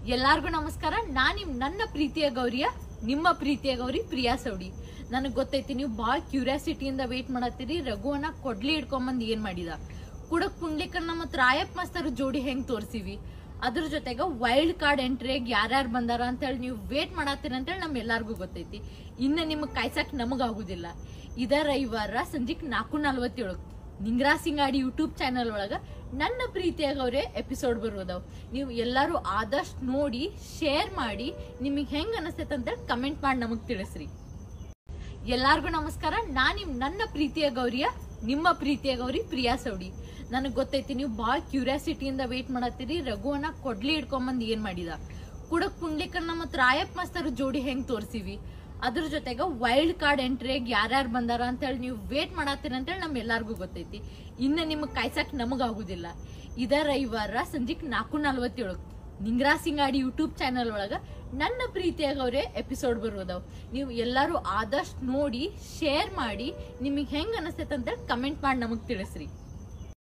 ಎಲ್ಲಾರ್ಗೂ ನಮಸ್ಕಾರ. ನನ್ನ ಪ್ರೀತಿಯ ಗೌರಿಯ ನಿಮ್ಮ ಪ್ರೀತಿಯ ಗೌರಿ ಪ್ರಿಯಾ ಸೌಡಿ. ನನಗೆ ಗೊತ್ತೈತಿ ನೀವು ಭಾಳ ಕ್ಯೂರಿಯಾಸಿಟಿಯಿಂದ ವೇಟ್ ಮಾಡತ್ತೀರಿ. ರಘುವನ್ನ ಕೊಡ್ಲಿ ಹಿಡ್ಕೊಂಬಂದ್ ಏನ್ ಮಾಡಿದ, ಕುಡಕ್ ಪುಂಡ್ಲಿಕನ್ನ ಮತ್ ರಾಯಪ್ಪ ಮಾಸ್ತರ್ ಜೋಡಿ ಹೆಂಗ್ ತೋರ್ಸಿವಿ, ಅದ್ರ ಜೊತೆಗ ವೈಲ್ಡ್ ಕಾರ್ಡ್ ಎಂಟ್ರಿಯಾಗ ಯಾರ್ಯಾರು ಬಂದಾರ ಅಂತ ಹೇಳಿ ನೀವು ವೇಟ್ ಮಾಡತ್ತೀರಿ ಅಂತೇಳಿ ನಮ್ ಎಲ್ಲಾರ್ಗೂ ಗೊತ್ತೈತಿ. ಇನ್ನ ನಿಮಗ್ ಕಾಯ್ಸಕ್ ನಮಗಾಗುದಿಲ್ಲ. ಇದ ರವಿವಾರ ಸಂಜೆಕ್ 4:47 ನಿಂಗ್ರಾ ಸಿಂಗಾಡಿ ಯೂಟ್ಯೂಬ್ ಚಾನಲ್ ಒಳಗ ನನ್ನ ಪ್ರೀತಿಯಾಗ ಅವರೇ ಎಪಿಸೋಡ್ ಬರೋದವ್. ನೀವು ಎಲ್ಲರೂ ಆದಷ್ಟು ನೋಡಿ ಶೇರ್ ಮಾಡಿ ನಿಮಗೆ ಹೆಂಗ್ ಅನಿಸ್ತೈತೆ ಅಂತ ಕಮೆಂಟ್ ಮಾಡಿ ನಮಗ್ ತಿಳಿಸ್ರಿ. ಎಲ್ಲಾರ್ಗೂ ನಮಸ್ಕಾರ. ನನ್ನ ಪ್ರೀತಿಯ ಗೌರಿಯ ನಿಮ್ಮ ಪ್ರೀತಿಯ ಗೌರಿ ಪ್ರಿಯಾ ಸೌಡಿ. ನನಗೆ ಗೊತ್ತೈತಿ ನೀವು ಭಾಳ ಕ್ಯೂರಿಯಾಸಿಟಿಯಿಂದ ವೇಟ್ ಮಾಡತ್ತೀರಿ. ರಘುವನ್ನ ಕೊಡ್ಲಿ ಹಿಡ್ಕೊಂಬಂದ್ ಏನ್ ಮಾಡಿದ, ಕುಡಕ್ ಪುಂಡ್ಲಿಕನ್ನ ಮತ್ ರಾಯಪ್ಪ ಮಾಸ್ತರ್ ಜೋಡಿ ಹೆಂಗ್ ತೋರ್ಸಿವಿ, ಅದ್ರ ಜೊತೆಗ ವೈಲ್ಡ್ ಕಾರ್ಡ್ ಎಂಟ್ರಿಯಾಗ ಯಾರ್ಯಾರು ಬಂದಾರ ಅಂತ ಹೇಳಿ ನೀವು ವೇಟ್ ಮಾಡತ್ತೀರಿ ಅಂತೇಳಿ ನಮ್ ಎಲ್ಲಾರ್ಗೂ ಗೊತ್ತೈತಿ. ಇನ್ನ ನಿಮಗ್ ಕಾಯ್ಸಕ್ ನಮಗಾಗುದಿಲ್ಲ. ಇದ ರವಿವಾರ ಸಂಜೆಕ್ 4:47 ನಿಂಗ್ರಾ ಸಿಂಗಾಡಿ ಯೂಟ್ಯೂಬ್ ಚಾನಲ್ ಒಳಗ ನನ್ನ ಪ್ರೀತಿಯಾಗ ಅವರೇ ಎಪಿಸೋಡ್ ಬರೋದವ್. ನೀವು ಎಲ್ಲರೂ ಆದಷ್ಟು ನೋಡಿ ಶೇರ್ ಮಾಡಿ ನಿಮಗೆ ಹೆಂಗ್ ಅನಿಸ್ತೈತೆ ಅಂತ ಕಮೆಂಟ್ ಮಾಡಿ ನಮಗ್ ತಿಳಿಸ್ರಿ.